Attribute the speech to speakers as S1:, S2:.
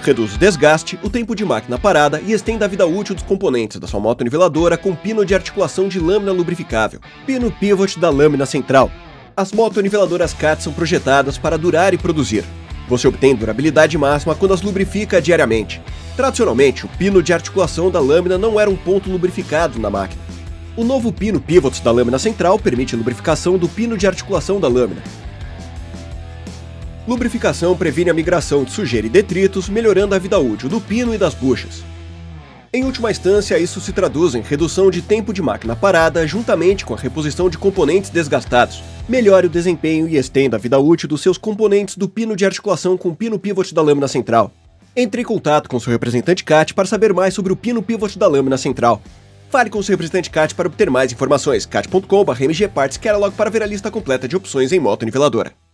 S1: reduz o desgaste, o tempo de máquina parada e estende a vida útil dos componentes da sua moto-niveladora com pino de articulação de lâmina lubrificável, pino pivot da lâmina central. As motoniveladoras CAT são projetadas para durar e produzir. Você obtém durabilidade máxima quando as lubrifica diariamente. Tradicionalmente, o pino de articulação da lâmina não era um ponto lubrificado na máquina. O novo pino pivot da lâmina central permite a lubrificação do pino de articulação da lâmina. Lubrificação previne a migração de sujeira e detritos, melhorando a vida útil do pino e das buchas. Em última instância, isso se traduz em redução de tempo de máquina parada juntamente com a reposição de componentes desgastados. Melhore o desempenho e estenda a vida útil dos seus componentes do pino de articulação com o pino pivot da lâmina central. Entre em contato com seu representante CAT para saber mais sobre o pino pivot da lâmina central. Fale com seu representante CAT para obter mais informações. cat.com/mgparts, quer logo para ver a lista completa de opções em moto niveladora.